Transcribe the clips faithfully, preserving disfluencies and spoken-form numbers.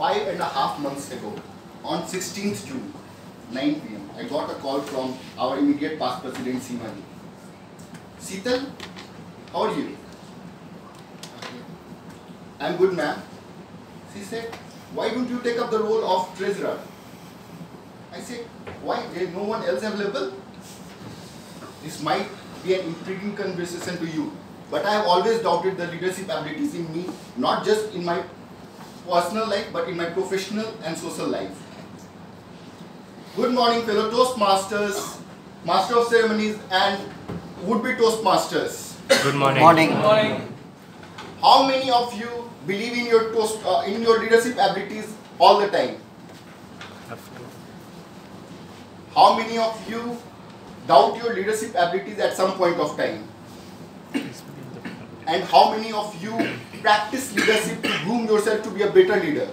five and a half months ago, on sixteenth June, nine P M, I got a call from our immediate past president, Seema ji. Seetal, how are you? I'm good, ma'am. She said, why don't you take up the role of treasurer? I said, why? There is no one else available? This might be an intriguing conversation to you, but I have always doubted the leadership abilities in me, not just in my personal life, but in my professional and social life. Good morning, fellow Toastmasters, Master of Ceremonies, and would-be Toastmasters. Good morning. Morning. Good morning. How many of you believe in your toast, uh, in your leadership abilities all the time? How many of you doubt your leadership abilities at some point of time? And how many of you practice leadership to groom yourself to be a better leader?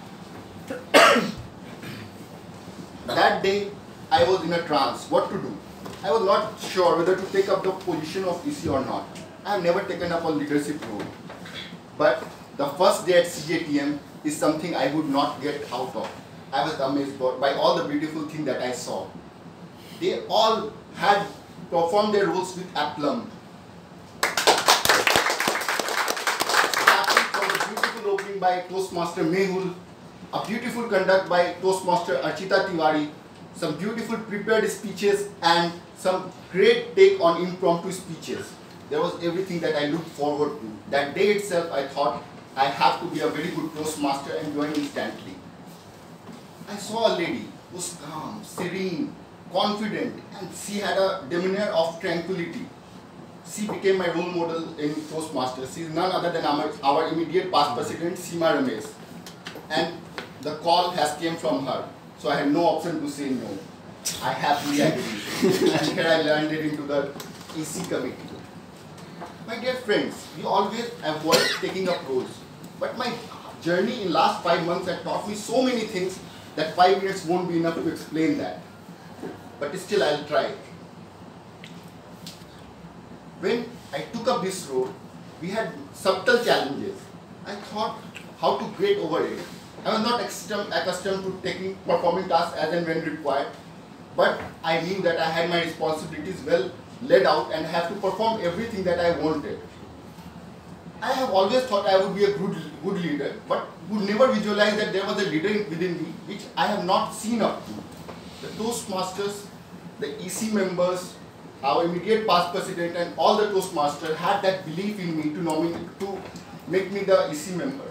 That day, I was in a trance. What to do? I was not sure whether to take up the position of E C or not. I have never taken up a leadership role. But the first day at C J T M is something I would not get out of. I was amazed by all the beautiful things that I saw. They all had performed their roles with aplomb. Starting from the beautiful opening by Toastmaster Mehul, a beautiful conduct by Toastmaster Archita Tiwari, some beautiful prepared speeches, and some great take on impromptu speeches. There was everything that I looked forward to. That day itself, I thought I have to be a very good Toastmaster and join instantly. I saw a lady who was calm, serene, confident, and she had a demeanor of tranquility. She became my role model in Toastmasters. She is none other than our, our immediate past president, Seema Ramesh. And the call has came from her. So I had no option to say no. I happily agreed. And here I landed into the E C committee. My dear friends, we always avoid taking up roles. But my journey in last five months has taught me so many things that five minutes won't be enough to explain that. But still I'll try. When I took up this role, we had subtle challenges. I thought how to get over it. I was not accustomed to taking performing tasks as and when required, but I knew that I had my responsibilities well laid out and have to perform everything that I wanted. I have always thought I would be a good, good leader, but would never visualize that there was a leader within me which I have not seen up to. The Toastmasters, the E C members, our immediate past president, and all the Toastmasters had that belief in me to nominate, to make me the E C member.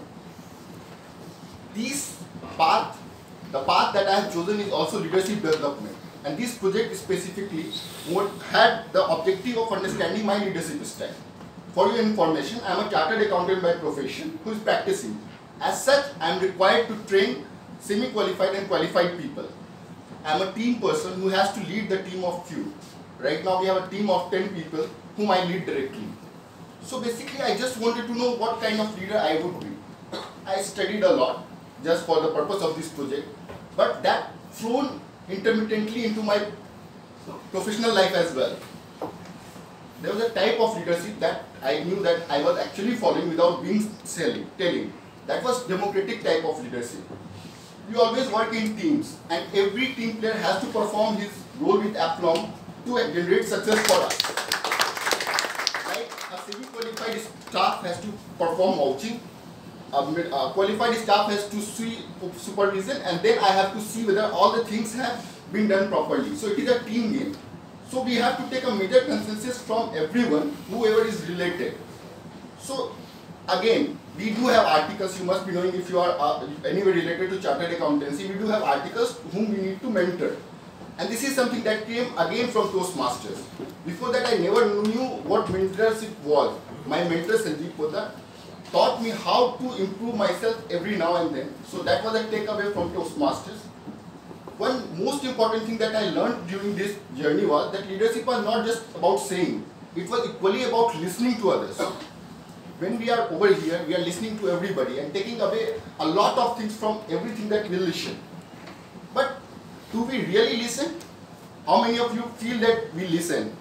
This path, the path that I have chosen is also leadership development. And this project specifically had the objective of understanding my leadership style. For your information, I am a chartered accountant by profession who is practicing. As such, I am required to train semi-qualified and qualified people. I am a team person who has to lead the team of few. Right now we have a team of ten people whom I lead directly. So basically I just wanted to know what kind of leader I would be. I studied a lot just for the purpose of this project, but that flown intermittently into my professional life as well. There was a type of leadership that I knew that I was actually following without being selling, telling. That was democratic type of leadership. We always work in teams, and every team player has to perform his role with aplomb to generate success for us. Like a semi-qualified staff has to perform vouching, a qualified staff has to see supervision, and then I have to see whether all the things have been done properly. So it is a team game. So we have to take a major consensus from everyone, whoever is related. So again, we do have articles, you must be knowing if you are uh, anyway related to chartered accountancy, we do have articles whom we need to mentor. And this is something that came again from Toastmasters. Before that I never knew what mentorship was. My mentor Sanjeev Poddar taught me how to improve myself every now and then. So that was a takeaway from Toastmasters. One most important thing that I learned during this journey was that leadership was not just about saying, it was equally about listening to others. When we are over here, we are listening to everybody and taking away a lot of things from everything that we listen. But do we really listen? How many of you feel that we listen?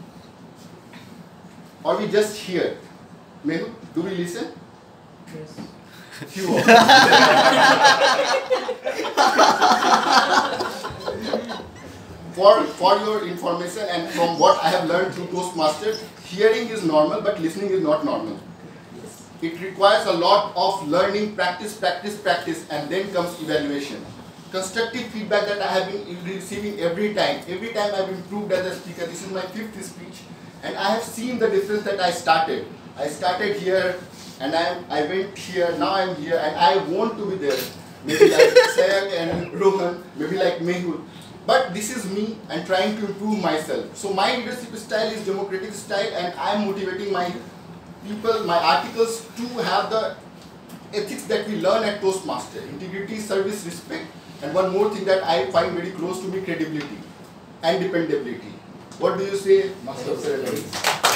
Or we just hear? Mehu, do we listen? Yes. Few of them. For, for your information and from what I have learned through Toastmasters, hearing is normal but listening is not normal. It requires a lot of learning, practice, practice, practice, and then comes evaluation. Constructive feedback that I have been receiving every time. Every time I have improved as a speaker. This is my fifth speech, and I have seen the difference that I started. I started here, and I, am, I went here, now I am here, and I want to be there. Maybe like Sayag and Rohan, maybe like Mehul. But this is me and trying to improve myself. So my leadership style is democratic style, and I am motivating my people, my articles to have the ethics that we learn at Toastmaster. Integrity, service, respect, and one more thing that I find very close to me, credibility and dependability. What do you say, Master Sir?